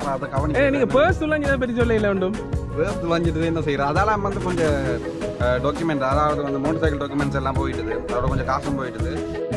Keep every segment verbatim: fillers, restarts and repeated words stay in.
அதை கவனிக்க. நீங்கள் பேர்ஸ் துளைஞ்சதை பற்றி சொல்ல இல்லை உண்டும். பேர்ஸ் துளைஞ்சிட்டு என்ன செய்கிறோம், அதெல்லாம் வந்து கொஞ்சம் டாக்குமெண்ட், அதாவது வந்து மோட்டர் சைக்கிள் டாக்குமெண்ட்ஸ் எல்லாம் போயிட்டுது, அதோட கொஞ்சம் காசும் போயிட்டுது.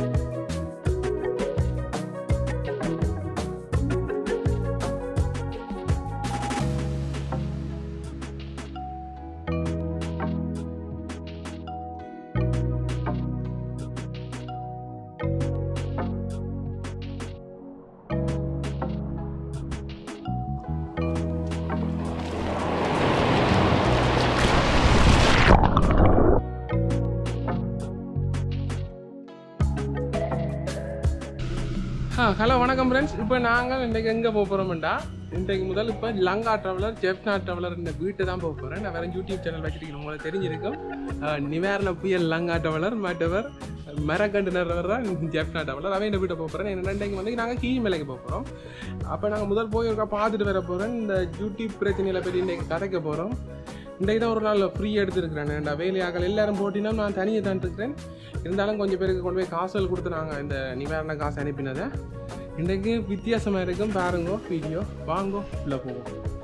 ஹலோ வணக்கம் ஃப்ரெண்ட்ஸ். இப்போ நாங்கள் இன்றைக்கு எங்கே போக போகிறோம்டா, இன்றைக்கு முதல் இப்போ லங்கா ட்ராவலர் ஜெஃப்னா ட்ராவலர் இந்த வீட்டை தான் போக போகிறேன். நான் வேறு யூடியூப் சேனல் வச்சுருக்கேன், உங்களுக்கு தெரிஞ்சிருக்கும். நிவாரண புயல் லங்கா ட்ராவலர் மற்றவர் மரக்கண்டு நிறவர் தான் ஜெஃப்னா ட்ராவலர். அவன் இந்த வீட்டை போக போகிறேன். என்ன இன்றைக்கு வந்து நாங்கள் கீழ் மலைக்கு போக போகிறோம். அப்போ நாங்கள் முதல் போய் இருக்கா பார்த்துட்டு வர போகிறேன். இந்த யூடியூப் பிரச்சனையில் பற்றி இன்றைக்கு கதைக்க போகிறோம். இன்றைக்கு தான் ஒரு நாள் ஃப்ரீ எடுத்துருக்கிறேன். இந்த வேலையாக்கள் எல்லோரும் போட்டினா நான் தனியாக தான் இருக்கிறேன். இருந்தாலும் கொஞ்சம் பேருக்கு கொண்டு போய் காசுகள் கொடுத்து நாங்கள் இந்த நிவாரண காசு அனுப்பினதை. இன்றைக்கு வித்தியாசமாக இருக்கும், பாருங்கோ வீடியோ, வாங்கோ உள்ளே போவோம்.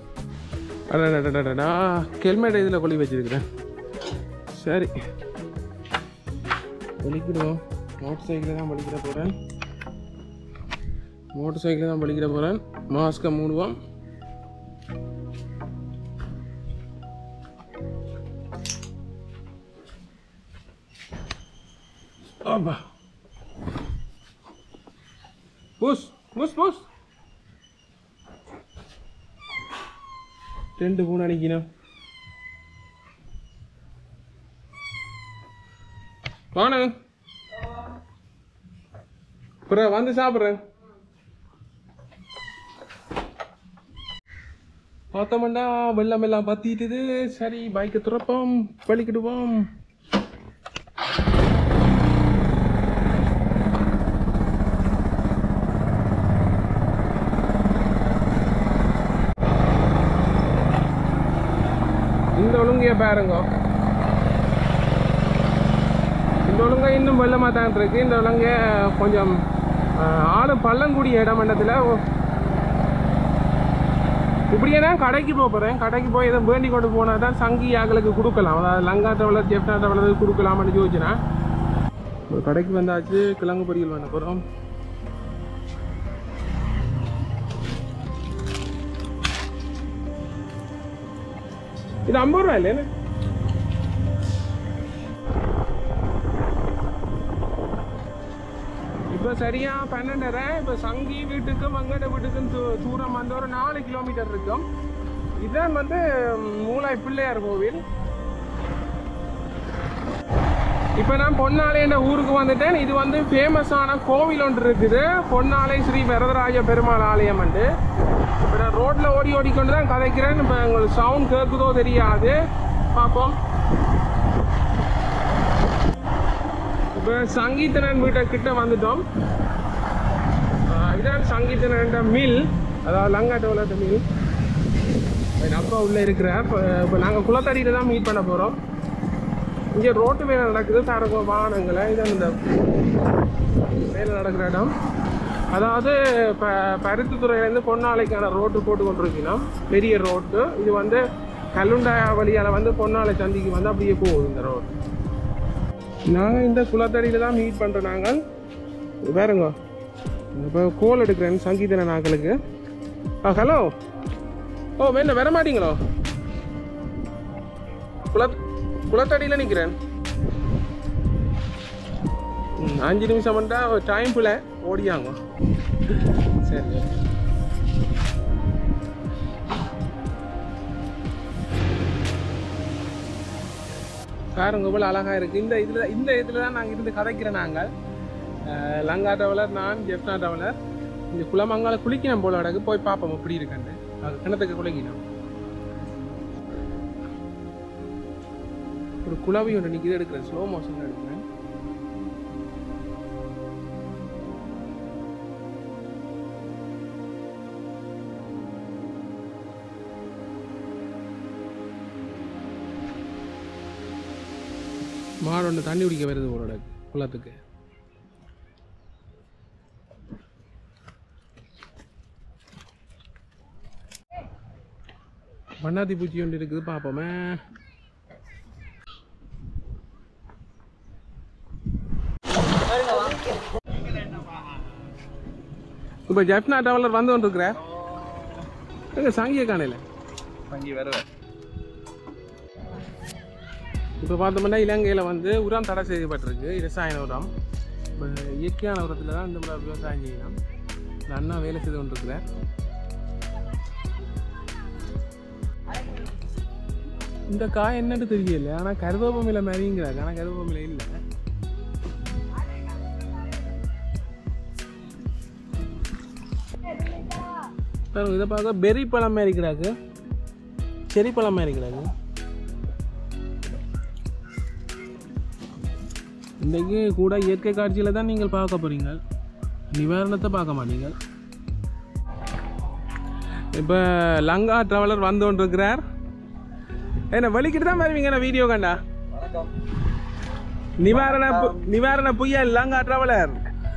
அடடா ஹெல்மெட் இதில் கொல்லி வச்சுருக்கிறேன். சரி வலிக்கிடுவோம். மோட்டர் சைக்கிளில் தான் வலிக்கிற போகிறேன். மோட்டர் சைக்கிளில் தான் வலிக்கிற போகிறேன். மாஸ்கை மூடுவோம். Opa. Push, push, push. ரெண்டு பூனை அடிக்கணும். வாணு அப்புறம் வந்து சாப்பிட்றேன். பார்த்தோம்னா வெள்ளம் எல்லாம் பத்திட்டுது. சரி பைக்கை துறப்போம், பழிக்கிடுவோம். இந்த ஒழுங்கைய பாருங்க, இந்த ஒழுங்கை இன்னும் வெள்ளமாக தான் இருக்கு. இந்த ஒழுங்கை கொஞ்சம் ஆடு பள்ளங்கூடிய இடம் மண்டத்தில். இப்படியே தான் கடைக்கு போக போகிறேன். கடைக்கு போய் எதுவும் வேண்டி கொண்டு போனால் தான் சங்கி ஆக்களுக்கு கொடுக்கலாம். அதாவது லங்கா ட்ராவலர் ஜெஃப்னா ட்ராவலர் கொடுக்கலாம்னு யோசிச்சுனா ஒரு கடைக்கு வந்தாச்சு. கிழங்கு பொரியல் பண்ண போகிறோம். இது ஐம்பது ரூபா இல்லைன்னு. இப்போ சரியா பன்னெண்டரை. இப்போ சங்கி வீட்டுக்கும் வெங்கட வீட்டுக்கும் தூ தூரம் வந்து ஒரு நாலு கிலோமீட்டர் இருக்கும். இதுதான் வந்து மூலாய் பிள்ளையார் கோவில். இப்போ நான் பொன்னாலைன்ற ஊருக்கு வந்துட்டேன். இது வந்து ஃபேமஸான கோவில் ஒன்று இருக்குது, பொன்னாலை ஸ்ரீ வரதராஜ பெருமாள் ஆலயம். வந்து இப்போ நான் ரோட்டில் ஓடி ஓடிக்கொண்டு தான் கதைக்கிறேன். இப்போ உங்களுக்கு சவுண்ட் கேட்குதோ தெரியாது, பார்ப்போம். இப்போ சங்கீதனன் வீட்டை கிட்ட வந்துட்டோம். இதான் சங்கீதனன் மில், அதாவது லங்கா ட்ராவலர் மில். என் அப்பா உள்ளே இருக்கிறார். இப்போ இப்போ நாங்கள் குளத்தடியில் தான் மீட் பண்ண போகிறோம். இங்கே ரோட்டு வேலை நடக்குது, தரங்க வாகனங்களை. இதான் இந்த வேலை நடக்கிற இடம். அதாவது இப்போ பருத்தித்துறையிலேருந்து பொன்னாலைக்கான ரோட்டு போட்டு கொண்டிருக்கணும், பெரிய ரோட்டு. இது வந்து கல்லுண்டாயா வழியால் வந்து பொன்னாலை சந்திக்கு வந்து அப்படியே போகுது இந்த ரோடு. நாங்கள் இந்த குளத்தடியில் தான் மீட் பண்ணுறோம். நாங்கள் வேறுங்க இப்போ கோல் எடுக்கிறேன் சங்கீதன நாக்களுக்கு. ஆ ஹலோ. ஓ வேணா வர மாட்டீங்களோ? குள குளத்தடியில் நிற்கிறேன். ம் அஞ்சு நிமிஷம் மட்டும் டைம் பிள்ளை ஓடியாங்க. சரி பாருங்க இவ்வளோ அழகாக இருக்குது. இந்த இதில் இந்த இதில் தான் நாங்கள் இருந்து கதைக்கிறேன். நாங்கள் லங்கா ட்ராவலர், நான் ஜெஃப்னா ட்ராவலர். இந்த குளமங்கால குளிக்கணும் போல இடக்கு போய் பார்ப்போம் எப்படி இருக்குன்னு. அது கிணத்துக்கு குளிக்கணும். ஒரு குழாவி ஒன்று நிற்கிது, எடுக்கிறேன். ஸ்லோ மோஷன் எடுக்கிறேன். மாடு ஒன்று தண்ணி குடிக்க வருது போல குளத்துக்கு. வண்ணாத்தி பூச்சி ஒன்று இருக்குது பார்ப்போமே. இப்போ ஜெஃப்னா டிராவலர் வந்து கொண்டு இருக்கிறார். எங்க சாங்கிய காணையில் சங்கி வருவேன். இப்போ பார்த்தோம்னா இலங்கையில் வந்து உரம் தடை செய்யப்பட்டிருக்கு. ரசாயன உரம். இப்போ இயற்கையான உரத்தில் தான் இந்த மாதிரி விவசாயம் செய்யலாம். இந்த அண்ணா வேலை செய்து கொண்டிருக்கிறார். இந்த காய் என்னன்னு தெரியல, ஆனால் கருவேப்பமிலை மாதிரிங்கிறாங்க. ஆனால் கருவேப்பமிலை இல்லை. இதை பார்க்க பெரி பழம் மாதிரி இருக்கிறாங்க, செரி பழம் மாதிரி இருக்கிறாங்க. இன்றைக்கு கூட இயற்கை காட்சியில் தான் நீங்கள் பார்க்க போறீங்க, நிவாரணத்தை பார்க்க மாட்டீங்க. இப்போ லங்கா டிராவலர் வந்து கொண்டு இருக்கிறார். என்ன வலிக்கிட்டு தான் வருவீங்க நான் வீடியோ கண்டா. நிவாரண நிவாரண புயல் லங்கா டிராவலர்.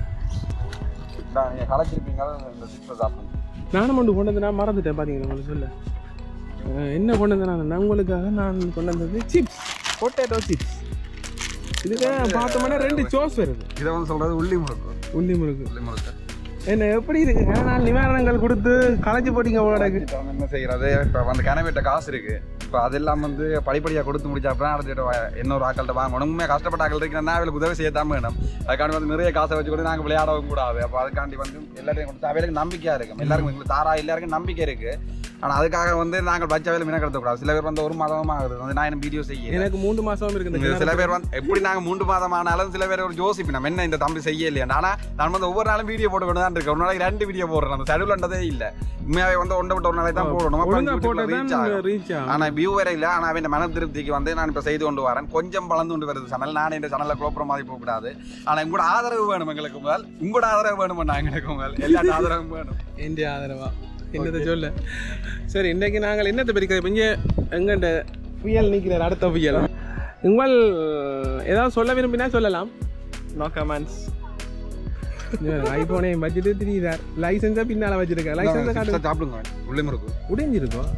நானும் கொண்டு கொண்டு வந்து நான் மறந்துட்டேன். பார்த்தீங்கன்னா உங்களுக்கு சொல்ல என்ன கொண்டு வந்தேன் நான் உங்களுக்காக நான் கொண்டு வந்தது சிப்ஸ், பொட்டேட்டோ சிப்ஸ். இதுக்கு பார்த்தோம்னா ரெண்டு சோஸ் வருது. இதை வந்து சொல்றது உள்ளி முறுக்கு. உள்ளி முறுக்கு உள்ளி முறுக்கு என்ன எப்படி இருக்குங்க? நான் நிவாரணங்கள் கொடுத்து களைச்சி போட்டீங்க உங்களோட. என்ன செய்யறது? இப்போ வந்து கனவேட்ட காசு இருக்கு. இப்போ அதெல்லாம் வந்து படிப்படியாக கொடுத்து முடிச்சா அப்புறம் அடுத்த இன்னொரு ஆக்கள்கிட்ட வாங்கணும். உண்மையாக கஷ்டப்பட்ட ஆக்கள் இருக்கிறனா அவளுக்கு உதவி செய்யத்தான் வேணும். அதுக்காண்டி வந்து நிறைய காசை வச்சு கூட நாங்கள் விளையாடவும் கூடாது. அப்போ அதுக்காண்டி வந்து எல்லாத்தையும் கொடுத்து அவைகளுக்கு நம்பிக்கையா இருக்கும். எல்லாருக்கும் எங்களுக்கு தாரா எல்லாருக்கும் நம்பிக்கை இருக்கு. ஆனால் அதுக்காக வந்து நாங்கள் பச்சை வேலை மினக்கெடுத்தக்கூடாது. சில பேர் வந்து ஒரு மாதமாக ஆகுது வந்து நான் என்ன வீடியோ செய்ய, எனக்கு மூன்று மாதமும் இருக்குது. சில பேர் வந்து எப்படி நாங்கள் மூன்று மாதம் ஆனாலும் சில பேர் ஒரு ஜோசிப்பு நம்ம என்ன இந்த தம்பி செய்ய இல்லையா. ஆனால் நான் வந்து ஒவ்வொரு நாளும் வீடியோ போட்டு கொண்டு தான் இருக்கேன். ஒரு நாளைக்கு ரெண்டு வீடியோ போடுறேன். அந்த ஷெடியூல்ன்றதே இல்லை. உண்மையாவே வந்து ஒன்றை விட்டு ஒரு நாளைக்கு தான் போடணும். ரீச் ஆனால் வியூ வேற இல்லை. ஆனால் அவன் மன திருப்திக்கு வந்து நான் இப்போ செய்து கொண்டு வரேன். கொஞ்சம் வளர்ந்து கொண்டு வருது சேனல். நான் இந்த சேனலில் குழப்பற மாதிரி போகக்கூடாது. ஆனால் உங்களோட ஆதரவு வேணும் எங்களுக்கு முதல். உங்களோட ஆதரவு வேணும் நான் எங்களுக்கு முதல். எல்லா ஆதரவும் வேணும். இந்திய ஆதரவா என்னத்தை சொல்ல. சரி, இன்றைக்கு நாங்கள் என்னத்தை பெருக்கிறோம். இங்கே எங்கள்கிட்ட புயல் நிற்கிறார். அடுத்த புயல் உங்கள் ஏதாவது சொல்ல விரும்பினா சொல்லலாம். No comments. ஐபோனை வச்சுட்டு திரியார். லைசன்ஸா பின்னால வச்சிருக்கேன். லைசன்ஸை காட்டு. சாப்பிடுங்க. உள்ளி முறுக்கு உடைஞ்சிருக்கோம்.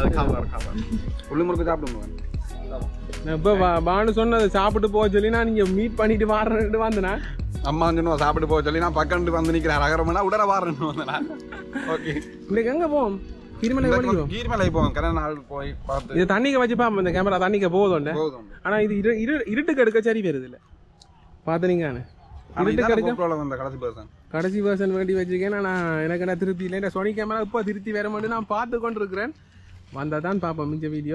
உள்ளி முறுக்கு சாப்பிடுங்க. இப்போ பானு சொன்னது சாப்பிட்டு போக சொல்லி நான் இங்கே மீட் பண்ணிட்டு வாரேன்னு வந்தேனா. அம்மா வந்து சாப்பிட்டு போக சொல்லி நான் பக்கண்டு வந்து நிற்கிறேன். அகரம்னா உடனே வாரேன்னு வந்தேன். ஓகே, இன்னைக்கு எங்கே போவோம்? கீரிமலை ஓடிக்கிறோம். கீரிமலை போவோம். கரை நாள் போய் பார்த்து இது தண்ணிக்கு வச்சு பார்ப்போம். இந்த கேமரா தண்ணிக்க போகுதுண்டு. ஆனால் இது இரு இரு இருட்டுக்கு எடுக்க சரி வருது இல்லை. பார்த்துனீங்க இருட்டுக்கு எடுக்க கடைசி பர்சன் கடைசி பர்சன் வேண்டி வச்சுருக்கேன். நான் எனக்கு என்ன திருப்தி இல்லை. இந்த சோனி கேமரா இப்போ திருப்தி வர மாட்டேன். நான் பார்த்து கொண்டு இருக்கிறேன். வந்தால் தான் பார்ப்போம் மிஞ்ச வீடியோ.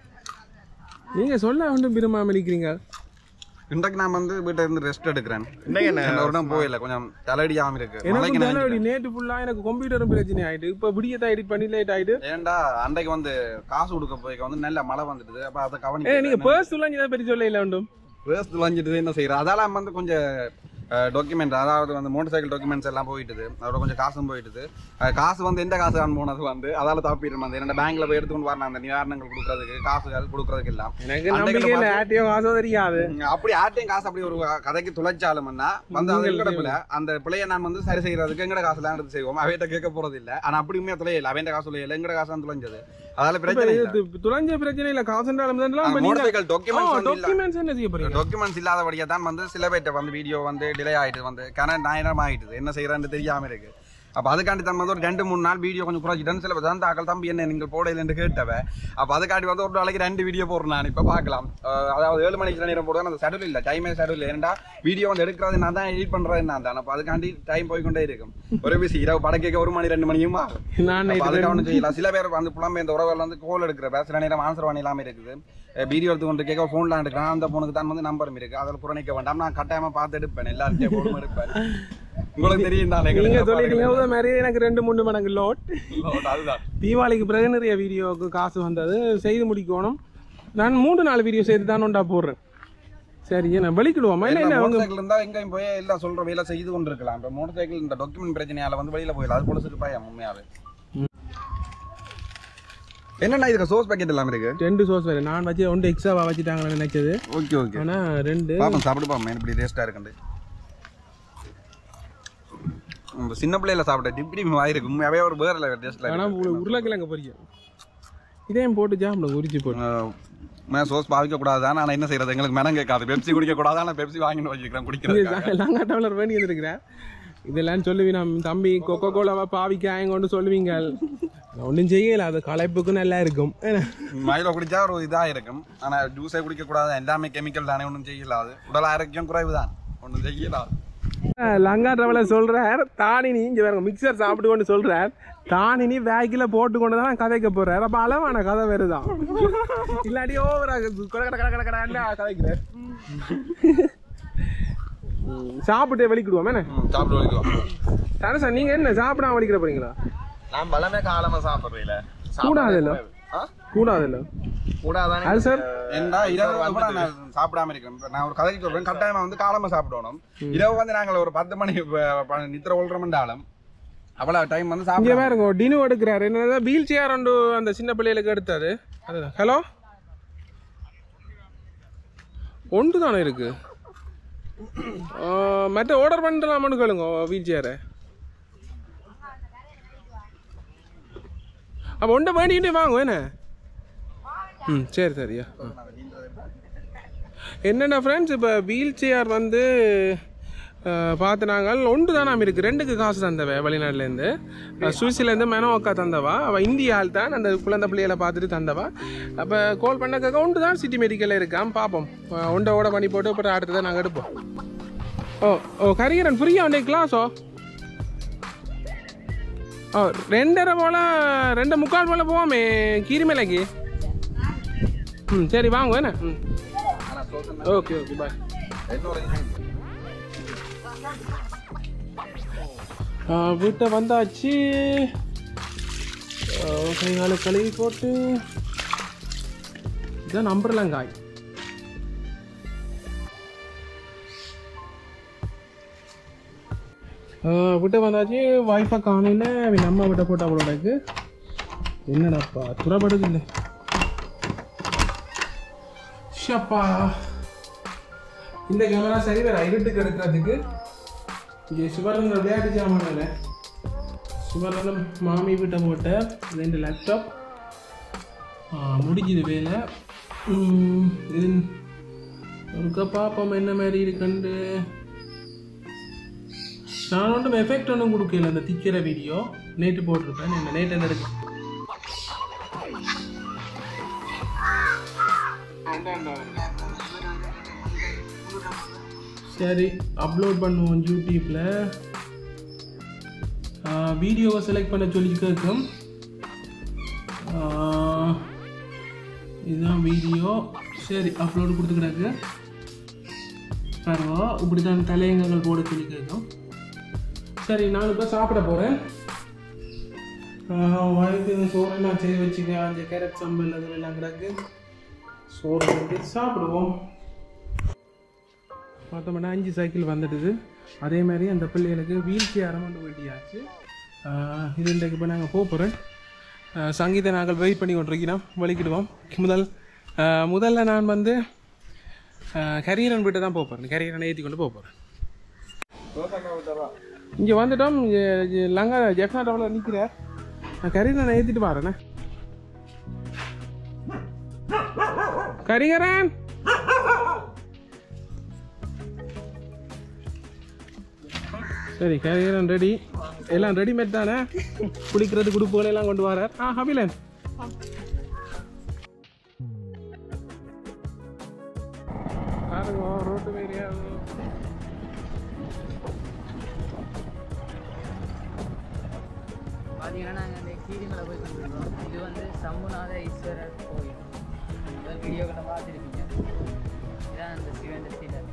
நீங்கள் சொல்ல ஒன்றும் விரும்பாமல் இருக்கிறீங்க. இன்றைக்கு நான் வந்து வீட்டில் இருந்து ரெஸ்ட் எடுக்கிறேன். ஒரு நாள் போயில கொஞ்சம் தலையடியாம இருக்கு. எனக்கு தலையடி நேற்று ஃபுல்லா எனக்கு கம்ப்யூட்டரும் பிரச்சனை ஆயிட்டு. இப்போ விடியத்தை எடிட் பண்ணி லேட் ஆயிட்டு. ஏன்டா அன்றைக்கு வந்து காசு கொடுக்க போய் வந்து நல்ல மழை வந்துடுது. அப்போ அதை கவனிக்க நீங்க பர்ஸ் துளைஞ்சதை பற்றி சொல்ல இல்லை உண்டும். பர்ஸ் துளைஞ்சிட்டு என்ன செய்யறேன். அதெல்லாம் வந்து கொஞ்சம் டாக்குமெண்ட், அதாவது வந்து மோட்டர் சைக்கிள் டாக்குமெண்ட்ஸ் எல்லாம் போயிட்டுது. அதோட கொஞ்சம் காசும் போயிட்டுது. காசு வந்து எந்த காசு தான் போனது வந்து அதால தப்பிட்டு வந்து என்னோட பேங்க்ல போய் எடுத்துக்கொண்டு வரணும். அந்த நிவாரணங்கள் கொடுக்கறதுக்கு காசுகள் கொடுக்கறதுக்கு எல்லாம் காசு தெரியாது. அப்படி ஆட்டையும் காசு அப்படி ஒரு கதைக்கு துளைச்சாலும்னா வந்து அது எங்கடப்பில அந்த பிள்ளையை நான் வந்து சரி செய்யறதுக்கு எங்கட காசு எல்லாம் எடுத்து செய்வோம். அவையிட்ட கேட்க போறது இல்லை. ஆனா அப்படி உண்மையா துளையில அவன் காசு துளையில எங்கட காசு தான் துளைஞ்சது. அதால பிரச்சனை துளைஞ்ச பிரச்சனை இல்ல. காசு டாக்குமெண்ட்ஸ் இல்லாதபடியா தான் வந்து சில பேர்ட்ட வந்து வீடியோ வந்து டிலே ஆயிட்டு வந்து கன நேரம் ஆயிட்டு என்ன செய்யறான்னு தெரியாம இருக்கு. அப்போ அதுக்காண்டி தான் வந்து ஒரு ரெண்டு மூணு நாள் வீடியோ கொஞ்சம் குறைச்சிட்டேன்னு சில பேர் தான் ஆக்கள் தம்பி என்ன நீங்கள் போடையிலன்னு கேட்டவ. அப்போ அதுக்காண்டி வந்து ஒரு நாளைக்கு ரெண்டு வீடியோ போடுறேன் நான். இப்போ பார்க்கலாம். அதாவது ஏழு மணிக்கு நேரம் போடுவேன். அந்த ஷெட்யூல் இல்லை, டைமே ஷெட்யூல் இல்லை. ஏன்டா வீடியோ வந்து எடுக்கிறது நான் தான், எடிட் பண்ணுறது நான் தான். அப்போ அதுக்காண்டி டைம் போய்கொண்டே இருக்கும். ஒரு பிசி இரவு படக்கேக்க ஒரு மணி ரெண்டு மணியும் அதுக்காக ஒன்றும் செய்யலாம். சில பேர் வந்து புலம்பெயர் இந்த உறவுகள் வந்து கோல் எடுக்கிற சில நேரம் ஆன்சர் பண்ணி இல்லாமல் இருக்குது. வீடியோ எடுத்து கொண்டு கேட்க ஃபோன்லாம் எடுக்கிறேன். அந்த ஃபோனுக்கு தான் வந்து நம்பரும் இருக்குது. அதில் புறணிக்க வேண்டாம். நான் கட்டாயமாக பார்த்து எடுப்பேன். எல்லாருக்கும் ஃபோனும் எடுப்பேன். உங்களுக்கு தெரியும் தான். நீங்கள் சொல்லிட்டீங்க மாதிரி எனக்கு ரெண்டு மூணு மடங்கு லோட். அதுதான் தீபாவளிக்கு பிறகு நிறைய வீடியோவுக்கு காசு வந்தது செய்து முடிக்கணும். நான் மூன்று நாலு வீடியோ செய்து தான் ஒன்றா போடுறேன். சரி, நான் வெளிக்கிடுவோமா? இல்லை இல்லை மோட்டர் சைக்கிள் இருந்தால் எங்கேயும் போய் எல்லாம் சொல்கிற வேலை செய்து கொண்டு இருக்கலாம். இப்போ மோட்டர் சைக்கிள் இந்த டாக்குமெண்ட் பிரச்சனையால் வந்து வெளியில் போயிடலாம். அது பொலிசுக்கு பயம் உண்மையாவே. என்னன்னா இதுக்கு சோஸ் பேக்கெட் எல்லாம் இருக்கு. ரெண்டு சோஸ் வேறு நான் வச்சு ஒன்று எக்ஸ்ட்ராவாக வச்சுட்டாங்கன்னு நினைச்சது. Okay okay. ஆனால் ரெண்டு பாப்போம் சாப்பிட்டு பாப்போம் எப்படி டேஸ்ட்டாக இருக்குண்டு. சின்ன பிள்ளையில சாப்பிட்ட டிப்டி வாயிருக்கு உண்மையாவே ஒரு வேற டேஸ்ட்ல. ஆனால் உருளைக்கிழங்கு பொரியும் இதையும் போட்டு ஜாம்ல உரிச்சு போட்டு நான் சோஸ் பாவிக்க கூடாது. ஆனால் என்ன செய்யறது, எங்களுக்கு மனம் கேட்காது. பெப்சி குடிக்க கூடாது, ஆனால் பெப்சி வாங்கிட்டு வச்சுக்கிறேன் குடிக்கிறேன். லங்கா டம்ளர் வேண்டி வந்துருக்கிறேன். இதெல்லாம் சொல்லுவீங்க தம்பி கொக்கோ கோலாவா பாவிக்காங்க கொண்டு சொல்லுவீங்க. ஒன்றும் செய்யல, அது களைப்புக்கு நல்லா இருக்கும். மயில குடிச்சா ஒரு இதாக இருக்கும். ஆனால் ஜூஸே குடிக்க கூடாது, எல்லாமே கெமிக்கல் தானே, ஒன்றும் செய்யலாது. உடல் ஆரோக்கியம் குறைவு தான், ஒன்றும் செய்யலாது. லங்கா டம்ளர் சொல்றார் தானினி இங்க வேற மிக்சர் சாப்பிட்டு கொண்டு சொல்றார் தானினி வேக்கில போட்டு கொண்டு தான் கதைக்க போறாரு. அப்ப அளவான கதை வருதான், இல்லாட்டி ஓவரா கதைக்கிறார். சாப்பிட்டு வலிக்கிடுவோம் என்ன சாப்பிட்டு வலிக்குவோம். தானே சார் நீங்க என்ன சாப்பிடாம வலிக்கிற போறீங்களா? நான் பலமே காலமா சாப்பிடுறீல. கூடாது இல்ல கூடாது இல்ல கூடாதானே அது சார். என்ன இரவு வந்து நான் சாப்பிடாம இருக்கேன். நான் ஒரு கதைக்கு சொல்றேன், கட்டாயமா வந்து காலமா சாப்பிடணும். இரவு வந்து நாங்கள் ஒரு பத்து மணி நித்திர கொள்றோம்னாலும் அவ்வளவு டைம் வந்து சாப்பிட பாருங்க. டினு எடுக்கிறாரு என்ன வீல் சேர் ஒன்று அந்த சின்ன பிள்ளைகளுக்கு எடுத்தாரு. அதுதான். ஹலோ ஒன்று தானே இருக்கு, மற்ற ஆர்டர் பண்ணலாமான்னு கேளுங்க வீல் சேரை. அப்போ ஒன்றை வேண்டிக்கிட்டே வாங்க என்ன. ம் சரி சரியா. என்னென்ன ஃப்ரெண்ட்ஸ், இப்போ வீல் சேர் வந்து பார்த்து நாங்கள் ஒன்று தான் நாம் இருக்குது. ரெண்டுக்கு காசு தந்தவ வெளிநாட்டிலேருந்து, சுவிஸ்லேருந்து மெனோக்கா தந்தவா. அவள் இந்தியாவில் தான் அந்த குழந்தை பிள்ளைகளை பார்த்துட்டு தந்தவா. அப்போ கால் பண்ணக்காக ஒன்று தான் சிட்டி மெடிக்கலில் இருக்கான். பார்ப்போம், ஒன்றை ஓட பண்ணி போட்டு அப்புறம் அடுத்து தான் நாங்கள் எடுப்போம். ஓ ஓ கரியரன் ஃப்ரீயாக ஒன்றே கிளாஸோ? ஓ ரெண்டரை போல் ரெண்டு முக்கால் போல் போவோமே கீரிமலைக்கு. ம் சரி வாங்க என்ன. ம் ஓகே ஓகே பாய். வீட்டை வந்தாச்சு. கைகால கழுவி போட்டு இதான் நம்பர்லாம் காய். விட்ட வந்தாச்சு. வைஃபை காணையில் அவன் அம்மா விட்ட போட்டா அவளோடக்கு என்னடாப்பா துறப்படுது இல்லை. ஷப்பா இந்த கேமரா சரி வேற இருட்டுக்கு எடுக்கிறதுக்கு. இங்கே சுவரங்க விளையாட்டு ஜாமான சுவரங்க மாமி விட்ட போட்ட ரெண்டு லேப்டாப் முடிஞ்சுது வேலை. இது ஒருக்கா பார்ப்போம் என்ன மாதிரி இருக்குண்டு. நான் ஒன்றும் எஃபெக்ட் ஒன்றும் கொடுக்கல. அந்த திக்கிற வீடியோ நேற்று போட்டிருப்பேன். என்ன நேற்று என்ன இருக்கு சரி அப்லோட் பண்ணுவோம் யூடியூப்ல. வீடியோவை செலக்ட் பண்ண சொல்லி கேட்கும். இதுதான் வீடியோ. சரி அப்லோடு கொடுத்துக்கிறாங்க பாருங்க. இப்படி தான் தலையங்கங்கள் போட சொல்லி கேட்கும். சரி நான் இப்போ சாப்பிட போகிறேன். வயது சோறு நான் செய்து வச்சுக்க. அந்த கேரட் சம்பல் அதில் எல்லாம் கிடக்கு. சோறு வந்து சாப்பிடுவோம். பார்த்தோம்னா அஞ்சு சைக்கிள் வந்துடுது. அதே மாதிரி அந்த பிள்ளைகளுக்கு வீல் சேர் கொண்டு வேண்டியாச்சு. இது இன்றைக்கு இப்போ நாங்கள் போக போகிறேன். சங்கீதை நாங்கள் வெயிட் பண்ணி கொண்டிருக்கிறோம். வலிக்கிடுவோம். முதல் முதல்ல நான் வந்து கரியரன் வீட்டை தான் போக போகிறேன். கரியரனை ஏற்றி கொண்டு போக போகிறேன். இங்கே வந்துட்டோம். லங்கா ஜெஃப்னா டவுனில் நிற்கிறார். நான் கரியரனை ஏற்றிட்டு வரேண்ணே. கரிகரன் சரி கரிகரன் ரெடி. எல்லாம் ரெடிமேட் தானே. குளிக்கிறது குடுப்புகள் எல்லாம் கொண்டு வரார். ஆ ஹபிலன் பாருங்க ரோட்டு ஏரியா. பார்த்தீங்கன்னா நாங்கள் அந்த கீரிமலை போய் கொண்டிருக்கோம். இது வந்து சம்புநாத ஈஸ்வரர் கோயில். வீடியோ கிட்ட பார்த்துருப்பீங்க. இதான் அந்த சிவன் சிலர்.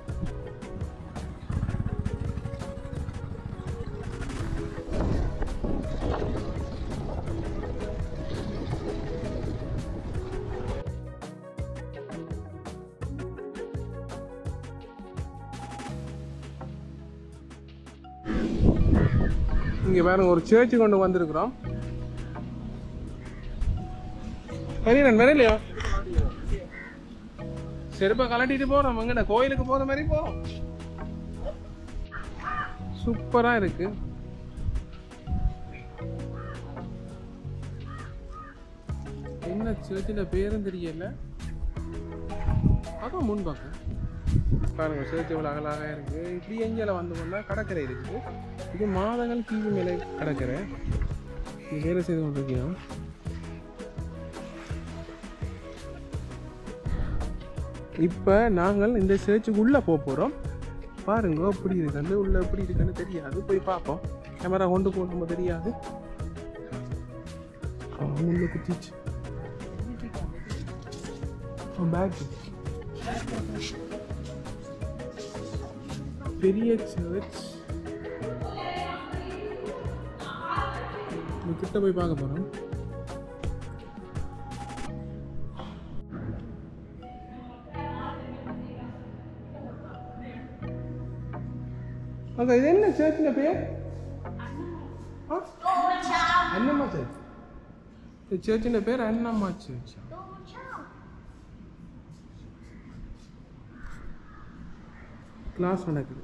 இங்கே பாருங்க ஒரு சேர்ச்சு கொண்டு வந்திருக்கிறோம். கரியரன் வேற இல்லையா? செருப்பை கலட்டிட்டு போறோம். எங்கடா கோயிலுக்கு போற மாதிரி போறோம். சூப்பரா இருக்கு. என்ன சேர்ச்சில் பேரும் தெரியல. அதான் முன்பாக்க பாருங்க சேர்ச்சி இவ்வளோ அகலாக இருக்குது. இப்படி எங்கேல வந்து போனால் கடற்கரை இருக்குது. இது மாதங்கள் கீழ் மேலே கடற்கரை. இது வேலை செய்து கொண்டிருக்கோம். இப்போ நாங்கள் இந்த சேர்ச்சுக்குள்ளே போக போகிறோம். பாருங்க எப்படி இருக்குன்னு உள்ள எப்படி இருக்குன்னு தெரியாது. போய் பார்ப்போம். கேமரா கொண்டு போக தெரியாது. உள்ள குத்திச்சு பேக். பெரிய சர்ச் கிட்ட போய் பார்க்க போகிறோம். அங்க இது என்ன சர்ச்சில் பேர்? அண்ணம்மா சர்ச். இந்த சர்ச்சின் பேர் அண்ணம்மா சர்ச். கிளாஸ் நடக்குது.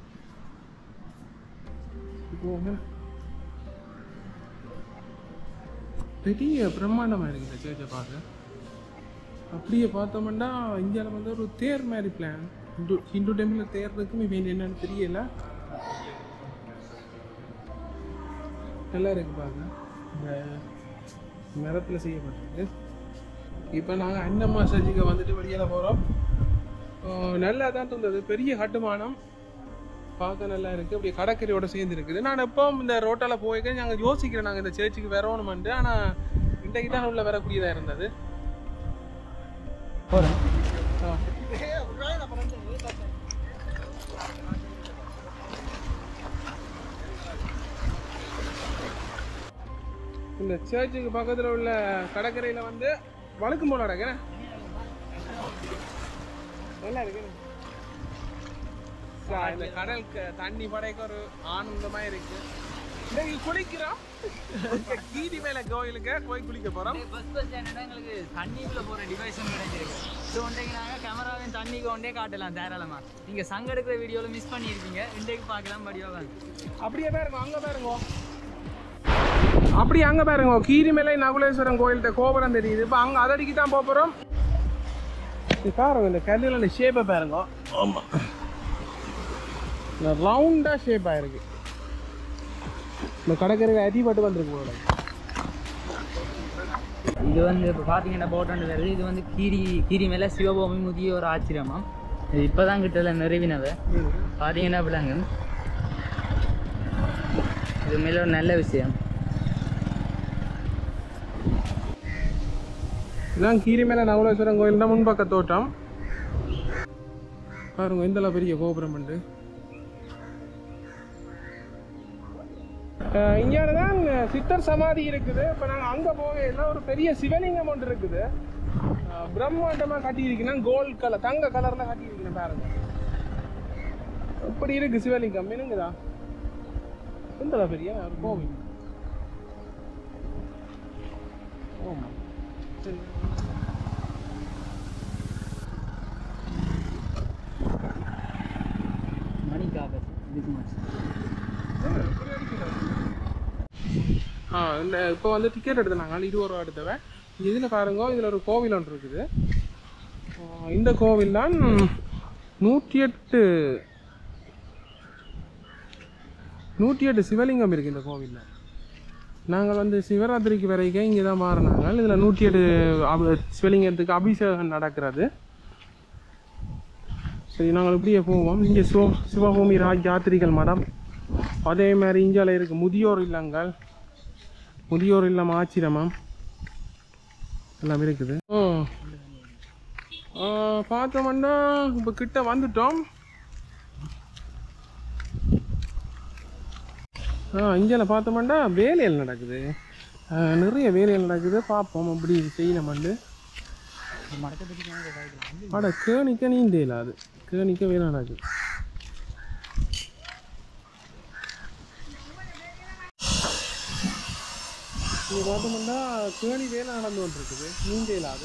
பெரிய பிரம்மாண்டமாக இருக்குது இந்த சர்ச்சை பார்க்க. அப்படியே பார்த்தோம்னா இந்தியாவில் வந்து ஒரு தேர் மாதிரி பிளான். ஹிந்து ஹிந்து டெம்பிளில் தேர் இருக்கும். இப்போ என்னன்னு தெரியல. நல்லா இருக்கு பார்க்க. இந்த மரத்தில் செய்யப்பட்டிருக்கு. இப்போ நாங்கள் அண்ணம்மா சர்ச்சுக்கு வந்துட்டு வெளியில் போகிறோம். நல்லா தான் இருந்தது. பெரிய கட்டுமானம் பார்க்க நல்லா இருக்குது. அப்படியே கடற்கரையோட சேர்ந்து இருக்குது. நான் எப்போ இந்த ரோட்டால் போய்க்க நாங்கள் யோசிக்கிறேன் நாங்கள் இந்த சர்ச்சுக்கு வரணுமெண்டு. ஆனால் இன்றைக்கு தான் உள்ள வரக்கூடியதாக இருந்தது. போகிறேன். இந்த சர்ச்சுக்கு பக்கத்தில் உள்ள கடற்கரையில் வந்து வழுக்கும் போல நடக்கிறேன். நல்லா இருக்கு. இந்த கடலுக்கு தண்ணி படைக்க ஒரு ஆனந்தமாக இருக்கு. இன்னைக்கு குளிக்கிறோம். கீதி மேல கோயிலுக்கு போய் குளிக்க போறோம். ஃபர்ஸ்ட் ஃபர்ஸ்ட் என்னன்னா எங்களுக்கு தண்ணிக்குள்ள போற டிவைஸ் கிடைச்சிருக்கு. ஸோ இன்றைக்கு நாங்கள் கேமராவையும் தண்ணிக்கு கொண்டே காட்டலாம் தாராளமா. நீங்க சங்க எடுக்கிற வீடியோவில் மிஸ் பண்ணியிருக்கீங்க. இன்றைக்கு பார்க்கலாம் படியாக. அப்படியே பாருங்க, அங்க பாருங்க, அப்படி அங்க பாருங்க கீரிமலை நகுலேஸ்வரம் கோயில்கிட்ட கோபுரம் தெரியுது. இப்போ அங்க அதடிக்கு தான் போக போறோம். பாருங்க இந்த கல்லில் அந்த ஷேப்பை பாருங்க. ஆமா ரவுண்டா ஷேப் ஆயிருக்கு. இந்த கடற்கரையில் அடிபட்டு வந்துருக்கு போல. இது வந்து இப்போ பார்த்தீங்கன்னா போட்டோன்னு வருது. இது வந்து கீரி கீரி மேலே சிவபூமி முதிய ஒரு ஆச்சரியமாம். இது இப்போ தான் கிட்டல நிறைவினவை பார்த்தீங்கன்னா அப்படிங்க. இது மேலே ஒரு நல்ல விஷயம். இதுதான் கீரிமலை நகுலேஸ்வரம் கோயில் தான் முன்பக்க தோட்டம். பாருங்க இந்தளவு பெரிய கோபுரம் உண்டு. இங்கே தான் சித்தர் சமாதி இருக்குது. இப்போ நாங்கள் அங்கே போக எல்லாம் ஒரு பெரிய சிவலிங்கம் ஒன்று இருக்குது. பிரம்மாண்டமாக கட்டியிருக்கீங்கன்னா கோல்ட் கலர் தங்க கலரில் கட்டியிருக்கீங்க பாருங்க. எப்படி இருக்கு சிவலிங்கம் என்னங்குதா? இந்தளவு பெரிய ஒரு கோவில். ஆமாம் சரி. மணிக்காக இதுக்கு மாச்சு. ஆ இந்த இப்போ வந்து டிக்கெட் எடுத்தாங்க இருபது ரூபா எடுத்தவன். இதில் பாருங்க இதில் ஒரு கோவில் ஒன்று இருக்குது. இந்த கோவில் தான் நூற்றி எட்டு நூற்றி எட்டு சிவலிங்கம் இருக்குது இந்த கோவிலில். நாங்கள் வந்து சிவராத்திரிக்கு வரைக்கும் இங்கே தான் மாறினாங்க. இதில் நூற்றி எட்டு சிவலிங்கத்துக்கு அபிஷேகம் நடக்கிறது. சரி நாங்கள் இப்படியே போவோம். இங்கே சிவ சிவபூமி ராஜ் யாத்திரிகள் மடம், அதே மாதிரி இந்தியாவில் இருக்குது முதியோர் இல்லங்கள், முதியோர் இல்லம் ஆச்சிரமம் எல்லாம் இருக்குது. பார்த்தோம்னா இப்போ கிட்ட வந்துட்டோம். ஆ இந்தியாவில் பார்த்தோம்னா வேலைகள் நடக்குது. நிறைய வேலைகள் நடக்குது. பார்ப்போம் அப்படி செய்யணும்ண்டு. அட கேணிக்க நீந்த இல்லாது கேணிக்க வேலை நடக்குது. இங்கே பார்த்தோம்னா கேணி வேலை நடந்து கொண்டிருக்குது. நீந்த இல்லாது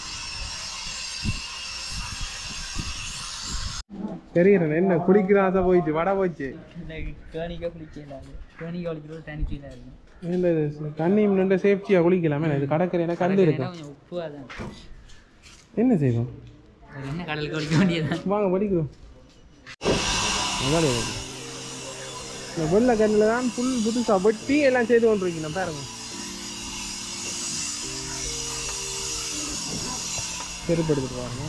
தெரியுறேன். என்ன குளிக்கிறாத போயிட்டு வடை போச்சு. கேணிக்க குளிக்க இல்லாது கேணிக்க குளிக்கிறது தனிச்சு இல்லாது. இந்த தண்ணி நின்று சேஃப்டியாக குளிக்கலாமே இது கடற்கரையில் கண்டு இருக்கும் உப்பு அதான் என்ன செய்வோம் என்ன கடலுக்கு குளிக்க வேண்டியது வாங்க படிக்கிறோம் இந்த வெள்ளை கண்ணில் தான் புல் புதுசாக வெட்டி எல்லாம் செய்து கொண்டு இருக்கணும் பாருங்க செருப்பு எடுத்துட்டு பாருங்க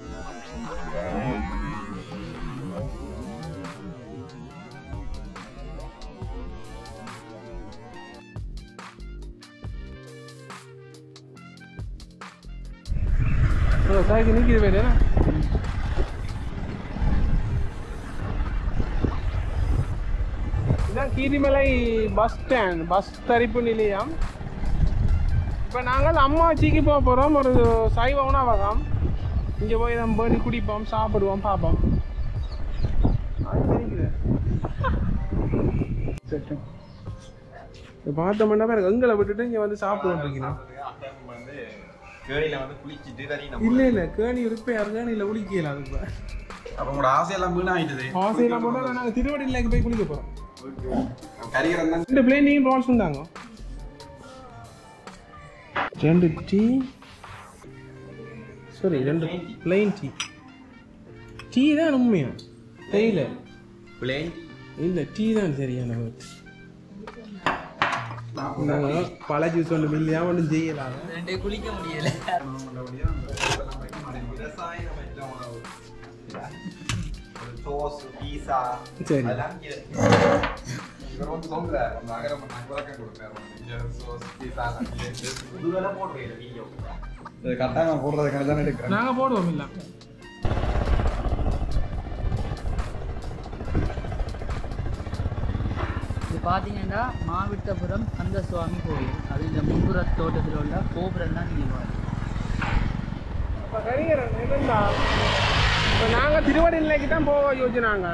சாய்க்கு நிற்கிது வேறு இதுதான் கீரிமலை பஸ் ஸ்டாண்ட் பஸ் தரிப்பு நிலையம் இப்போ நாங்கள் அம்மாச்சிக்கு போக போகிறோம் ஒரு சைவ உணவகம் இங்கே போய் நம்ம பண்ணி குடிப்போம் சாப்பிடுவோம் பார்ப்போம் இப்போ பார்த்தோம்னா பேர் எங்களை விட்டுட்டு இங்கே வந்து சாப்பிடுவோம் இருக்கீங்க இல்ல இல்ல கேணி ரிப்பேர் கேணியில குளிக்கல அதுக்கு அப்ப உங்களோட ஆசையெல்லாம் வீணாயிட்டது ஆசையெல்லாம் போட்டா நாங்க திருவடியிலேக்கு போய் குளிக்க போறோம் ரெண்டு பிளேன் நீங்க ரோல்ஸ் இருந்தாங்க ரெண்டு டீ சாரி ரெண்டு பிளேன் டீ டீ தான் உண்மையா தேயில பிளேன் இல்ல டீ தான் சரியான பல ஜூஸ் ஒன்று மில்லியா ஒன்றும் செய்யலாம் ரெண்டே குளிக்க முடியல சரி கட்டாயம் போடுறதுக்கான தான் எடுக்கிறேன் நாங்க போடுவோம் இல்ல இது பார்த்தீங்கன்னா மாவிட்டபுரம் கந்த சுவாமி கோயில் அது இந்த முன்புற தோட்டத்தில் உள்ள கோபுரம் தான் நீங்கள் இப்போ கரிகரன் என்னன்னா இப்போ நாங்கள் திருவடி நிலைக்கு தான் போக யோசினாங்க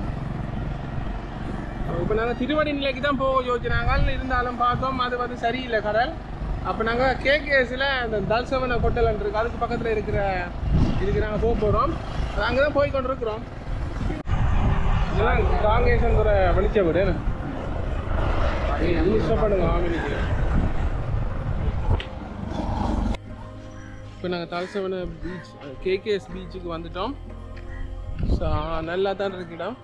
இப்போ நாங்கள் திருவடி நிலைக்கு தான் போக யோசினாங்க இருந்தாலும் பார்த்தோம் அது வந்து சரியில்லை கடல் அப்போ நாங்கள் கேகேஸில் அந்த தல்சவன கொட்டலன் இருக்குது அதுக்கு பக்கத்தில் இருக்கிற இதுக்கு நாங்கள் போக போகிறோம் அது அங்கே தான் போய் கொண்டிருக்கிறோம் இதெல்லாம் காங்கேசன் வெளிச்ச விடு இஷ்டப்படுங்க ஆமினிக்கு இப்போ நாங்கள் தலசவன பீச் கேகேஎஸ் பீச்சுக்கு வந்துட்டோம் ஸோ நல்லா தான் இருக்கிட்டோம்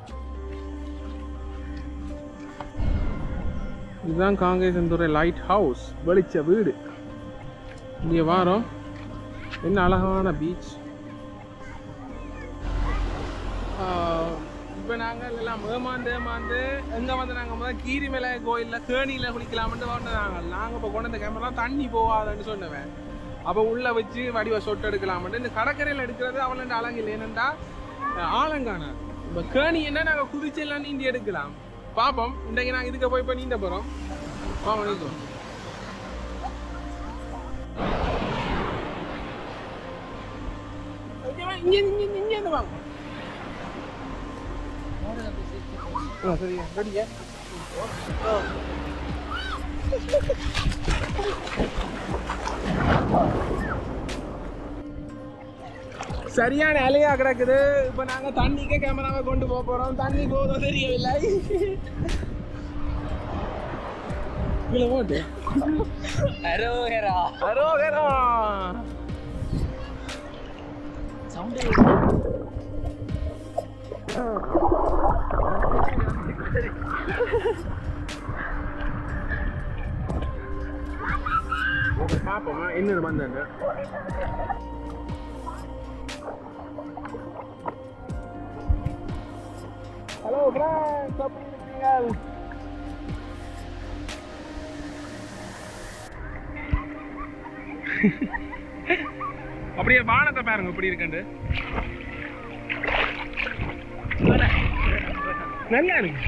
இதுதான் காங்கேசன்துறை லைட் ஹவுஸ் வெளிச்ச வீடு இங்கே வாரோம் என்ன அழகான பீச் இப்போ நாங்கள் எல்லாம் ஏமாந்து ஏமாந்து எங்கே வந்து நாங்கள் முதல் கீரிமலை கோயிலில் கேணியில் குளிக்கலாம்னு கொண்டு நாங்கள் நாங்கள் இப்போ கொண்டு வந்த கேமரா தண்ணி போகாதுன்னு சொன்னவன் அப்போ உள்ளே வச்சு வடிவ சொட்டு எடுக்கலாம்ட்டு இந்த கடற்கரையில் எடுக்கிறது அவளோட அழகு இல்லை என்னென்னா ஆலங்கானாது இப்போ கேணி என்ன நாங்கள் குதிச்செல்லாம் நீந்தி எடுக்கலாம் பார்ப்போம் இன்றைக்கு நாங்கள் இதுக்கு போய் இப்போ நீந்த போகிறோம் வாங்க நீந்தோம் இங்கே இங்கே இங்கே இருந்து வாங்க ஆ சரியா ரெடியா சரியான அலையா கிடக்குது இப்போ நாங்கள் தண்ணிக்கே கேமராவை கொண்டு போக போகிறோம் தண்ணி போதும் தெரியவில்லை கீழே போட்டு அரோகரா அரோகரா சவுண்டே பார்ப்போமா இன்னொரு வந்தாங்க ஹலோ ஃப்ரெண்ட்ஸ் எப்படி இருக்கீங்க அப்படியே வானத்தை பாருங்க எப்படி இருக்குண்டு நல்லா இருக்கு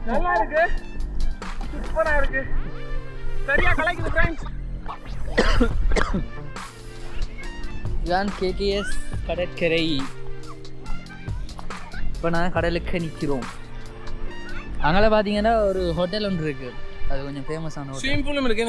நல்லா இருக்கு, சூப்பரா இருக்கு, சரியா கலக்குது ஃப்ரெண்ட்ஸ். இதுதான் கேகேஎஸ் கடற்கரை. இப்போ நான் கடலுக்கு நிற்கிறோம். அங்கே பார்த்தீங்கன்னா ஒரு ஹோட்டல் ஒன்று இருக்கு, அது கொஞ்சம் ஃபேமஸான ஹோட்டல். ஸ்விமிங் பூலும் இருக்கு.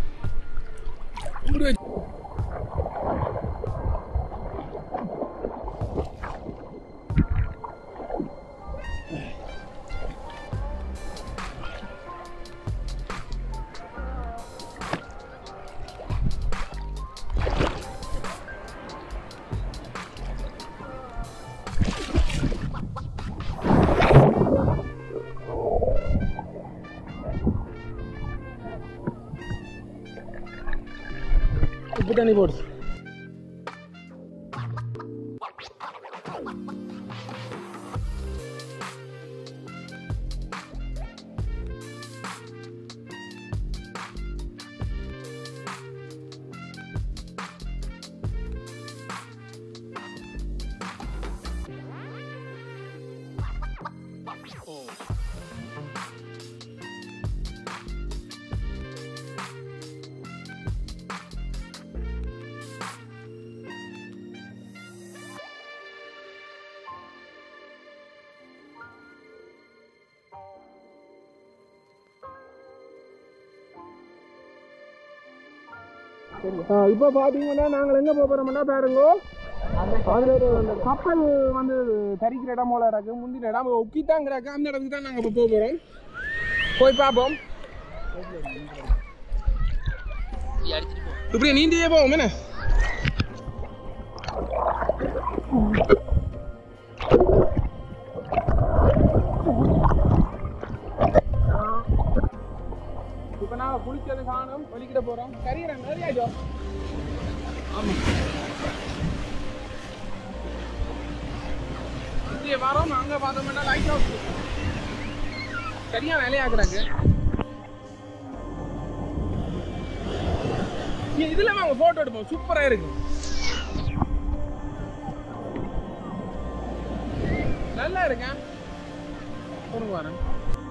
உப்பு தண்ணி போடு. இப்போ பார்த்தீங்கன்னா நாங்கள் எங்கே போக போகிறோம்னா பாருங்க, அதில் ஒரு அந்த கப்பல் வந்து தரிக்கிற இடம் போல இருக்கு, முந்தின இடம் ஒக்கித்தான் கிடக்கு, அந்த இடத்துக்கு தான் நாங்கள் இப்போ போக போகிறோம். போய் பார்ப்போம். இப்படி நீந்தியே போவோம் என்ன? இப்போ நாங்கள் குளிச்சது காணும், வலிக்கிட்ட போகிறோம். கரியறேன் நிறையாச்சோ. ஆமாம், இங்கே வரோம். அங்கே பார்த்தோம்னா லைட் ஹவுஸ் சரியாக வேலையாக்குறாங்க. இதில் வாங்க ஃபோட்டோ எடுப்போம், சூப்பராக இருக்கு. நல்லா இருக்கேன். சொல்லுங்க வரேன்.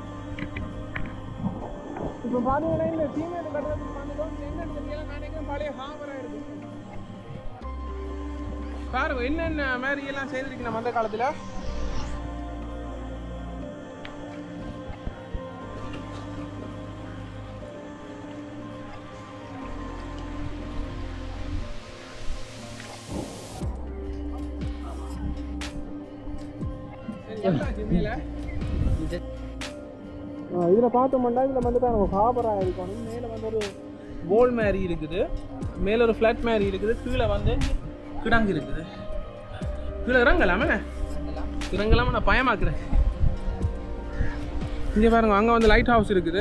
இப்போ பார்த்தீங்கன்னா இந்த சீமெண்ட் கட்டுறதுக்கு வந்துட்டோம். என்னென்னு தெரியல, நினைக்கிறேன் பழைய ஹாபராக இருக்கு. பாருங்க என்னென்ன மாதிரி எல்லாம் செய்திருக்கு நம்ம அந்த காலத்தில். இதில் பார்த்தோம்னா இதில் வந்து பாருங்க ஹாபராக இருக்கணும். மேலே வந்து ஒரு போல் மாதிரி இருக்குது, மேலே ஒரு ஃப்ளாட் மாதிரி இருக்குது, கீழே வந்து கிடங்கு இருக்குது. கீழே இறங்கலாமே, இறங்கலாம நான் பயமாக்குறேன். இங்கே பாருங்க, அங்கே வந்து லைட் ஹவுஸ் இருக்குது.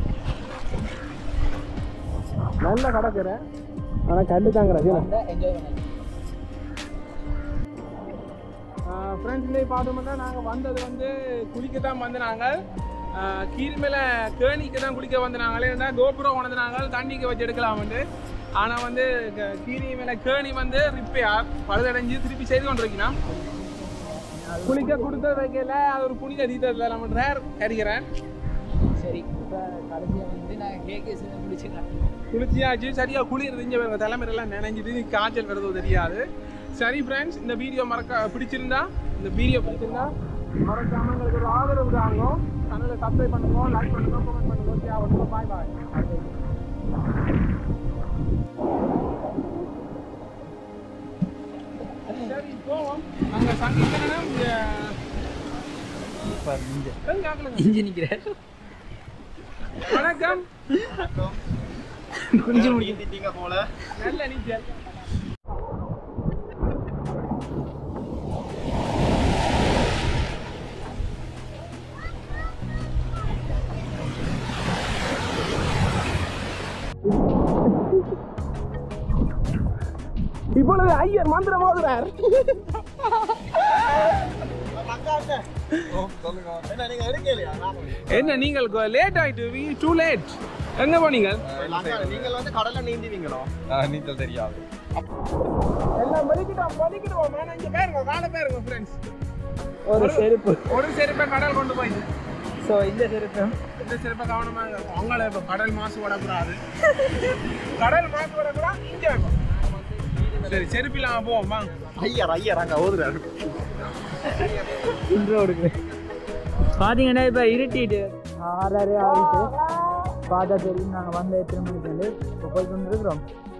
நல்லா கிடக்குறேன், ஆனால் கண்டு தாங்கிறேன். ஃப்ரெண்ட்ஸ் இன்னைக்கு பார்த்தோம்னா நாங்கள் வந்தது வந்து குளிக்க தான் வந்து நாங்கள் கீரி மேலே கேணிக்கு தான் குளிக்க வந்து நாங்களே இருந்தால் கோபுரம் வந்து நாங்கள் தண்ணிக்கு வச்சு எடுக்கலாம்ட்டு. ஆனால் வந்து கீரி மேலே கேணி வந்து ரிப்பேர் பழுதடைஞ்சு திருப்பி செய்து கொண்டு இருக்கணும். குளிக்க கொடுத்தது வைக்கல, அது ஒரு புனித தீர்த்தத்தில் நம்ம கறிக்கிறேன். சரி, இப்போ கடைசியாக வந்து நான் கேகேஸ் குளிச்சுக்கிறேன். குளிச்சியாச்சு, சரியாக குளிர் தெரிஞ்ச தலைமையெல்லாம் நினைஞ்சிட்டு காய்ச்சல் வருதோ தெரியாது. சரி ஃப்ரெண்ட்ஸ், இந்த வீடியோ மறக்க பிடிச்சிருந்தா இந்த வீடியோ பிடிச்சிருந்தா மறக்காம எங்களுக்கு ஒரு ஆதரவு தாங்க. சேனலை சப்ஸ்கிரைப் பண்ணுங்க, லைக் பண்ணுங்க, கமெண்ட் பண்ணுங்க, ஷேர் பண்ணுங்க. பாய் பாய். சரி போவோம். அங்கே சங்கீதனம் இங்கே நிற்கிறேன். வணக்கம். கொஞ்சம் போல நல்ல நீச்சல். இப்பொழுது ஐயர் மந்திரம் ஓதுறார். என்ன நீங்கள் லேட் ஆயிட்டு, டூ லேட். எங்க போனீங்க? நீங்கள் வந்து கடல்ல நீந்துவீங்களோ? நீச்சல் தெரியாது. எல்லாம் மதிக்கிட்டோம் மதிக்கிடுவோம். இங்க பாருங்க, காலை பாருங்க ஃப்ரெண்ட்ஸ். ஒரு செருப்பு ஒரு செருப்பை கடல் கொண்டு போய் ஸோ இந்த செருப்பு இந்த செருப்பை கவனமாக அவங்கள இப்போ கடல் மாசு விடக்கூடாது கடல் மாசு விடக்கூடாது இங்கே வைப்போம் சரி செருப்பில்லாமல் போவோம் வாங்க ஐயா ஐயா நாங்கள் ஓதுறாரு இன்ட்ரோடுக்கு பார்த்தீங்கன்னா இப்போ இருட்டிட்டு ஆறாறு ஆகிட்டு பார்த்தா தெரியும் நாங்கள் வந்து எத்தனை மணிக்கு வந்து இப்போ போய் கொண்டு இருக்கிறோம்